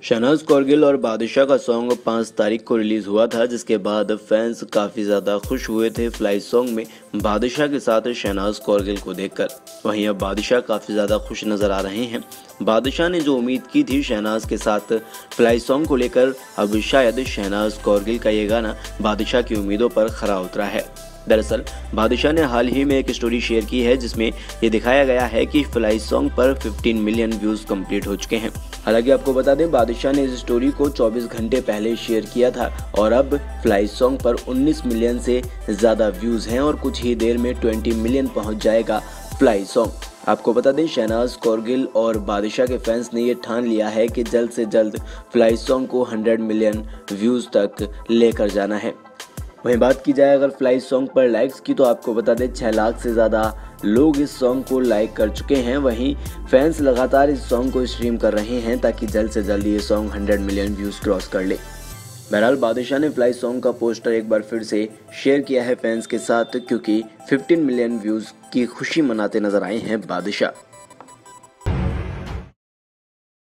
शहनाज कौरगिल और बादशाह का सॉन्ग 5 तारीख को रिलीज हुआ था, जिसके बाद फैंस काफ़ी ज़्यादा खुश हुए थे फ्लाई सॉन्ग में बादशाह के साथ शहनाज कौरगिल को देखकर। वहीं अब बादशाह काफ़ी ज़्यादा खुश नज़र आ रहे हैं। बादशाह ने जो उम्मीद की थी शहनाज के साथ फ्लाई सॉन्ग को लेकर, अब शायद शहनाज कौरगिल का ये गाना बादशाह की उम्मीदों पर खरा उतरा है। दरअसल बादशाह ने हाल ही में एक स्टोरी शेयर की है जिसमें ये दिखाया गया है कि फ्लाई सॉन्ग पर 15 मिलियन व्यूज़ कंप्लीट हो चुके हैं। हालांकि आपको बता दें, बादशाह ने इस स्टोरी को 24 घंटे पहले शेयर किया था और अब फ्लाई सॉन्ग पर 19 मिलियन से ज़्यादा व्यूज़ हैं और कुछ ही देर में 20 मिलियन पहुंच जाएगा फ्लाई सॉन्ग। आपको बता दें, शहनाज कौरगिल और बादशाह के फैंस ने ये ठान लिया है कि जल्द से जल्द फ्लाई सॉन्ग को 100 मिलियन व्यूज़ तक लेकर जाना है। वहीं बात की जाए अगर फ्लाई सॉन्ग पर लाइक्स की, तो आपको बता दें 6 लाख से ज़्यादा लोग इस सॉन्ग को लाइक कर चुके हैं। वहीं फैंस लगातार इस सॉन्ग को स्ट्रीम कर रहे हैं ताकि जल्द से जल्द ये सॉन्ग 100 मिलियन व्यूज़ क्रॉस कर ले। बहरहाल बादशाह ने फ्लाई सॉन्ग का पोस्टर एक बार फिर से शेयर किया है फैंस के साथ, क्योंकि 15 मिलियन व्यूज़ की खुशी मनाते नजर आए हैं बादशाह।